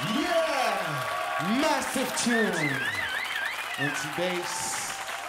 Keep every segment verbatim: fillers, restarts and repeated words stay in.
Yeah! Massive tune! Anti-bass.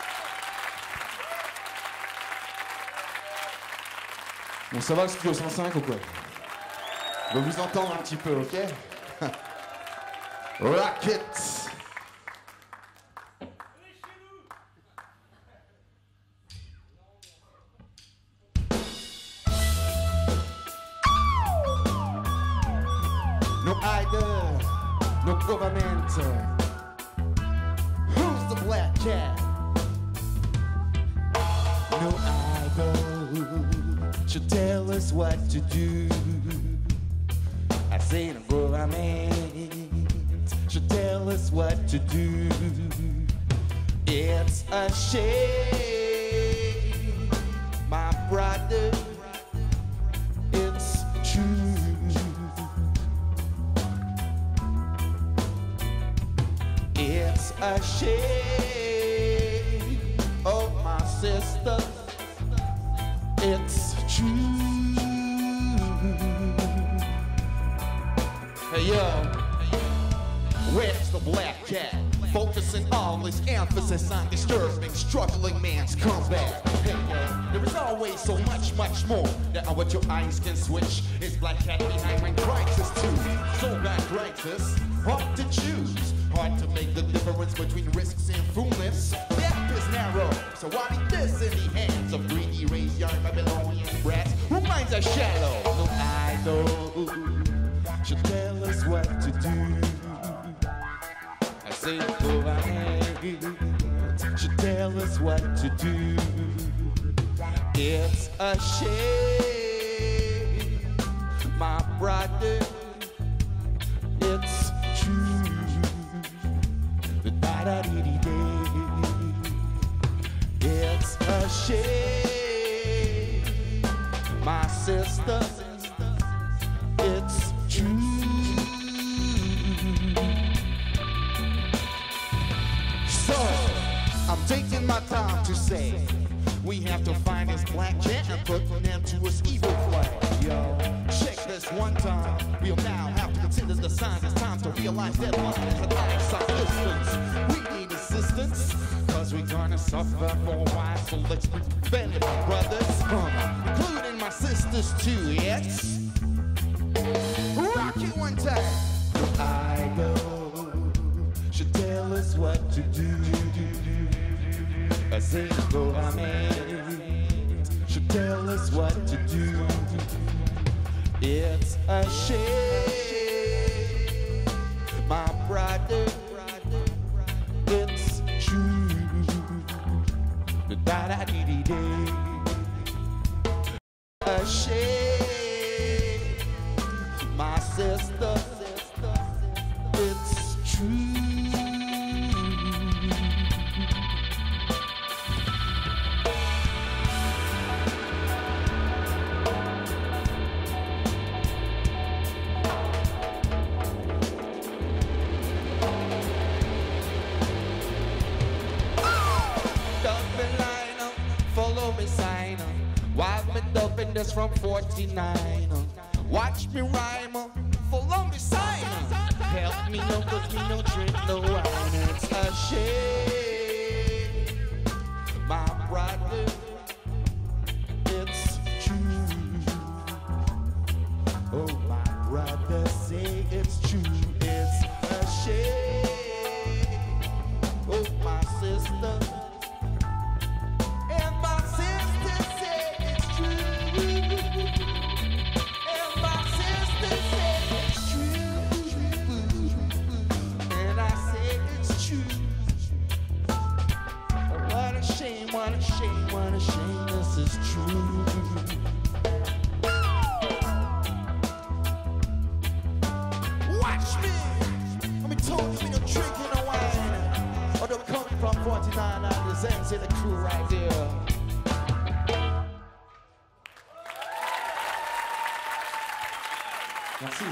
Bon, ça va le studio cent cinq ou quoi? On va vous entendre un petit peu, ok? Rocket! No idol, no government. Who's the black cat? No idol should tell us what to do. I say the government should tell us what to do. It's a shame, my brother, it's true. It's a shame, oh my sister, it's true. Hey yo, where's the black cat? Focusing all his emphasis on disturbing struggling man's comeback. Hey yo, there is always so much, much more that what your eyes can switch. Is black cat behind my crisis too? So bad crisis, hard to choose. Hard to make the difference between risks and foolness. The gap is narrow, so why be this in the hands of greedy, raised young Babylonian brats? Who minds are shallow? No idol should tell us what to do. I say the government should tell us what to do. It's a shame, my brother, it's true. The da-da-dee-dee-day. It's a shame, my sister, it's true. So, I'm taking my time to say we have to find this black cat and put an end to his evil play. Yo, check this one time. We'll now have to consider the signs. It's time to realize deadline is a last distance. We need assistance, cause we're gonna suffer for a while. So let's prevent it, my brothers, including my sisters too, yes? Rock it one time. I go should tell us what to do. I say the government should tell us what to do. It's a shame, my brother, it's true. The da-da-dee-dee-day. A shame, my sister, it's true. While me dubbing this from forty-nine, watch me rhyme, follow me sign. Help me no, cause me no drink no wine. It's a shame, my brother, it's true. Oh, my brother, say it's true. It's a shame, oh, my sister. What a shame, what a shame, this is true. Watch me! Let me talk, me no drinking no wine. Although coming from forty-nine out of the Zen, say the crew right there. Merci.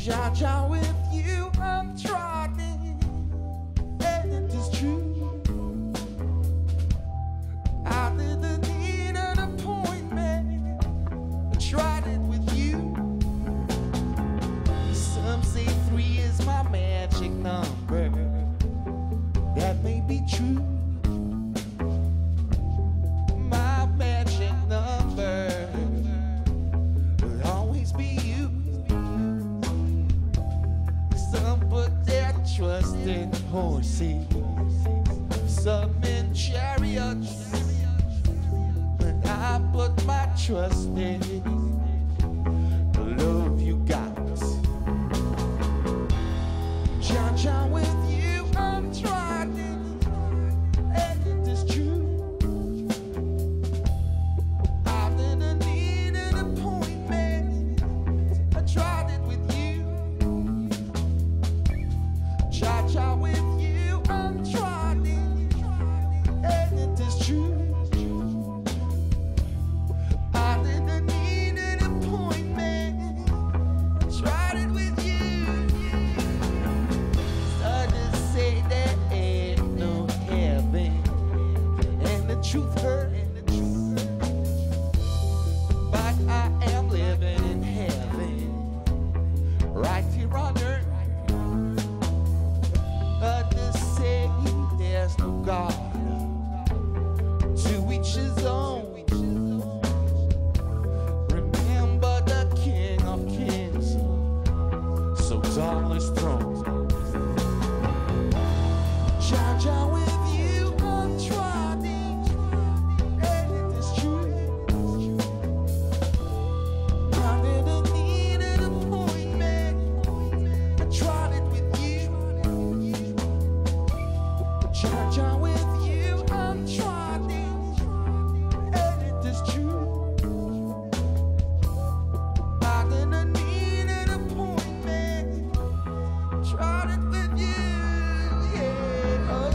Cha-cha with you, I'm trying, and it is true. I didn't need an appointment, I tried it with you. Some say three is my magic number, that may be true. My magic number will always be you. Some put their trust in horses, some in chariots, but I put my trust in the love you got. John John with you, I'm trying, and it is true. I didn't need an appointment, I tried it with you. Cha-cha with you, I'm trying, and it is true. I didn't need an appointment, I tried it with you. Others say there ain't no heaven, and the truth hurt, but I am living in heaven, right here on earth. Others say there's no God, to each his own. Remember the King of Kings, so tall his throne. John John with you, I'm trying, and it is true. I didn't need an appointment, I tried it with you. John John with you, I'm trying, and it is true. I didn't need an appointment, I tried it with you. Yeah, oh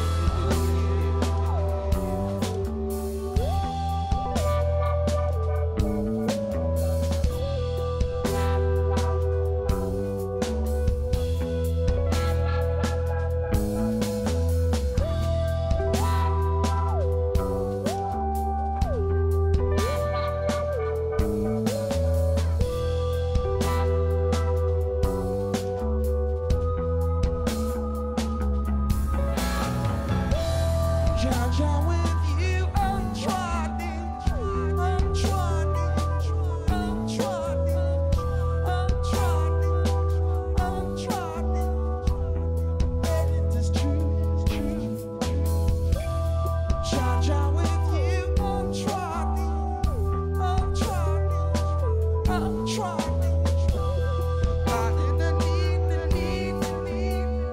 John John with you, I'm trying, I'm trying, I'm trying, I'm trying, I'm trying, and it is true, true. John John with you, I'm trying, I'm trying, I'm trying. I didn't need, need, need.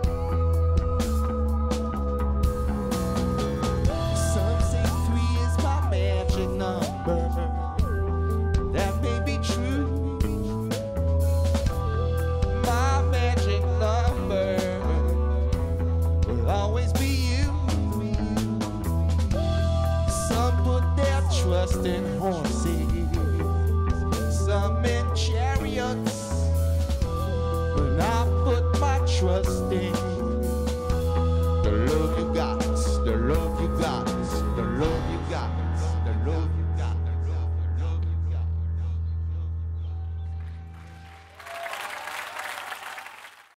Some say three is my magic number, that may be true. My magic number will always be you. Some put their trust in horses, some in chariots, but I put my trust in